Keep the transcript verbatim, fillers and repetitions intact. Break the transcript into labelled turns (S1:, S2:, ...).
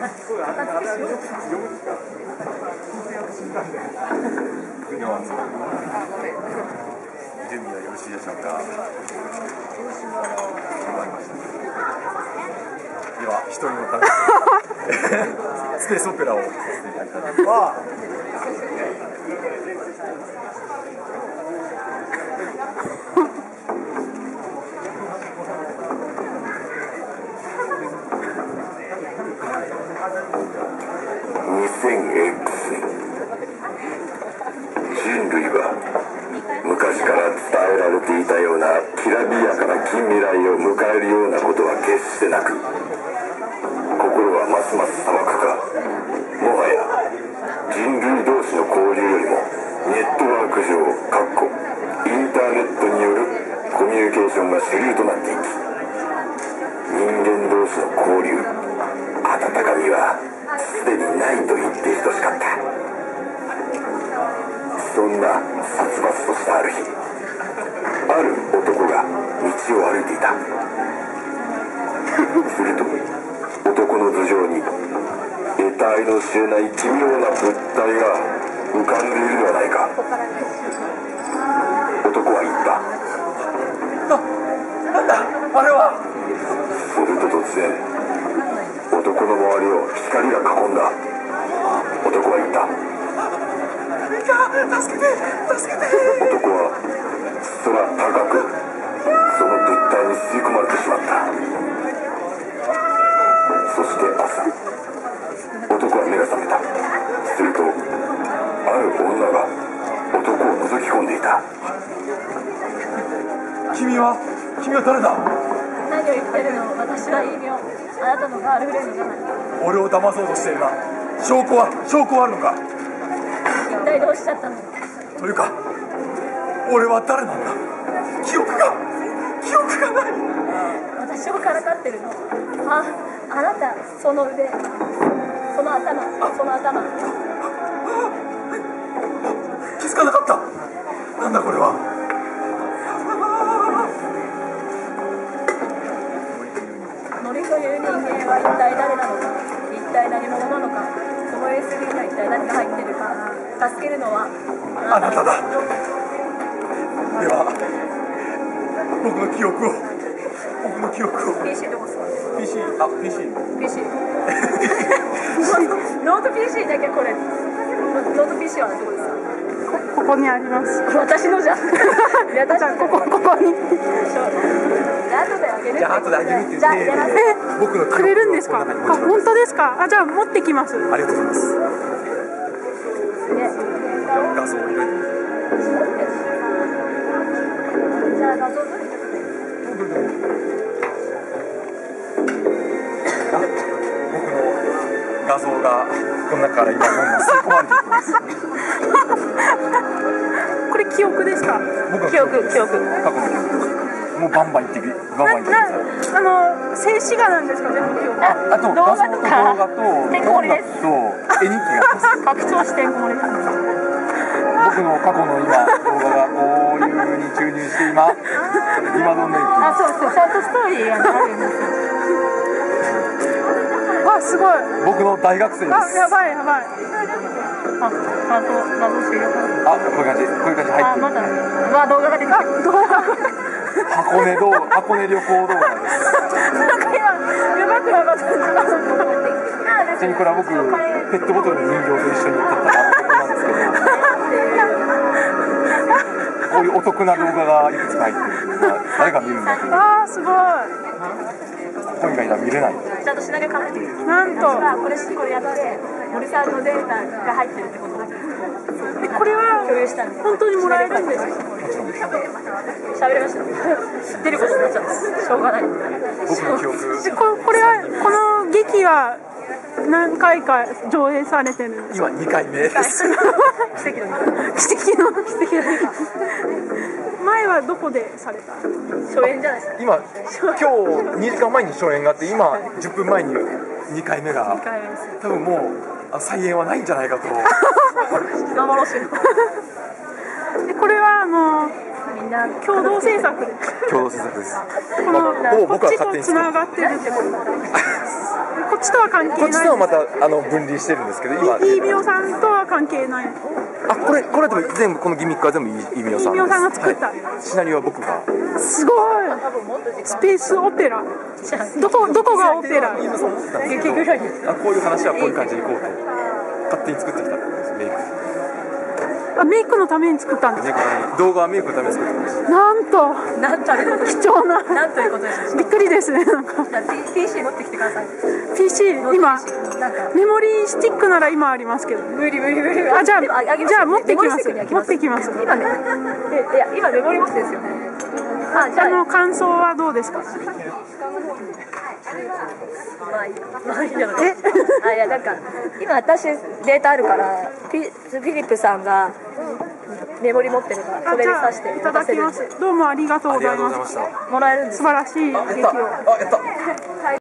S1: 準備はよろしいでしょうか。では一人のためにスペースオペラをさせていただきたいと思います。
S2: にせんエックス 人類は昔から伝えられていたようなきらびやかな近未来を迎えるようなことは決してなく、心はますます淡くか、もはや人類同士の交流よりもネットワーク上かっこインターネットによるコミュニケーションが主流となっていき、人間同士の交流、温かみはすでにないと言って等しかった。そんな殺伐としたある日、ある男が道を歩いていた。すると男の頭上に得体の知れない奇妙な物体が浮かんでいるではないか。男は言った。
S1: な、なんだあれは。
S2: すると突然男の周りを光が囲んだ。男は言った。
S1: 助けて助けて。
S2: 男は空高くその物体に吸い込まれてしまった。そして朝、男は目が覚めた。するとある女が男を覗き込んでいた。
S1: 君は君は誰だ。
S3: 何を言ってるの。私は異名。あなたのガールフレンドじゃない。
S1: 俺を騙そうとしているな。証拠は証拠はあるのか。
S3: 一体どうしちゃったの。
S1: というか俺は誰なんだ。記憶が記憶がない。
S3: 私をからかってるの。あ、あなた、その腕、その頭、その頭。
S1: 気づかなかった。なんだこれは。
S3: ノリという人間は一体誰なのか、一体何者なのか、その エスディー が一体何が入ってるか、助けるのは
S1: あなただ。では僕の記憶を僕の記憶を
S3: ピーシー どこですか。
S1: ピーシー あ ピーシー
S3: ピーシー ノート ピーシー だけこれ。ノート ピーシー はどこですか。
S4: ここにあります。
S3: 私のじゃん。いや、
S4: じゃあここここに。
S3: 後であげる。
S1: じゃあ後であげるって言って
S3: じゃあやらせて。
S1: 僕の記憶を
S4: くれるんですか。あ、本当ですか。あ、じゃあ持ってきます。
S1: ありがとうございます。画像を入れて
S3: じゃあ画像どれ。
S1: 僕の画像がこの中から今どんどん吸い込まれていきます。
S4: これ記憶ですか。
S1: 僕の
S4: 記憶記憶。
S1: 過去の記憶。もうバンバン言ってくバンバン言ってください。
S4: ななあの静止画なんですか。全部記憶。
S1: あ、あと
S3: 動画
S1: 画像と動
S3: とか
S1: 画と
S3: てんこ盛りです
S1: 音楽と絵日記があります。
S3: 拡張してんこれ。
S1: 僕の過去の今動画がこういう風に注入して今今どんどんいきま
S3: あ、そうそう、ショートストーリーがあるんですよ。
S4: あ、すごい。
S1: す。僕の大学生です。
S4: あ、やばいやばい。
S3: あ、画像画像終了。
S1: あ、こういう感じこういう感じ入ってる。
S3: あ、まだ。まあ動画が出てきてる。
S4: 動画。
S1: 箱根動箱根旅行動画です。
S4: なんか今やばくなかったですか。
S1: ちなみにこれは僕ペットボトルの人形と一緒に撮ったあの動画なんですけど、こういうお得な動画がいくつか入ってるっていうのは誰が見るんだという。
S4: あー、すごい。
S1: ここ以外では見れない。
S3: ちゃんとシナリオ考えてる。
S4: なんと。
S3: これこれやって森さんのデータが入ってるってことだけど。
S4: でこれは
S3: 共有したんで。
S4: 本当にもらえるんですか。
S1: もちろんです。
S3: 喋りました。知ってることになっちゃうんです。しょうがない。
S1: 僕の記憶。
S4: でここれはこの劇は何回か上映されてるんですか。
S1: 今にかいめです。
S3: 奇跡の
S4: 奇跡の奇跡の前はどこでされた。
S3: 初演じゃないですか。
S1: 今今日にじかんまえに初演があって今じゅっぷんまえににかいめが
S3: にかいめです。
S1: 多分もう再演はないんじゃないかと。
S3: 幻の。
S4: でこれはあの
S3: みんな
S4: 共同制作で
S1: 共同制作です。
S4: この
S1: まあほぼ僕は
S4: こっちとつ
S1: 勝手に作る
S4: ながってるってことこっちとは関
S1: こ
S4: 係ない
S1: っちとはまたあの分離してるんですけど、今
S4: イーミオさんとは関係ない
S1: あこれこれでも全部このギミックは全部イーミオさんです。
S4: イーミオさんが作った、
S1: はい、シナリオは僕が。
S4: すごいスペースオペラどこどこがオペラ
S1: そうなんですけど、あこういう話はこういう感じでいこうと勝手に作ってきたってことです。メイク
S4: あメイクのために作ったんです
S1: メイクのために動画はメイクのために作ってました。
S4: なんと
S3: なんということ
S4: 貴重な
S3: なんということでしょう。
S4: びっくりですねなんか
S3: じゃあ ピーシー 持ってきてください。
S4: ピーシー 今
S3: なんか
S4: メモリースティックなら今ありますけど
S3: 無理無理無理。
S4: あじゃあ
S3: でもげます
S4: じゃあ持ってきます
S3: メモリースティックに
S4: 持ってきます
S3: 今ねえいや今メモリ持ってるんですよね。あじゃあ
S4: あの感想はどうですか
S3: まあいいまあいいだろうね。あいやなんか今私データあるからフィフィリップさんがメモリ持ってるからそれ
S4: あじゃあ
S3: で刺して
S4: いただきますどうもありがとうございます
S1: ありがとうございました。
S3: もらえるんです
S4: 素晴らしい劇を
S1: あやった。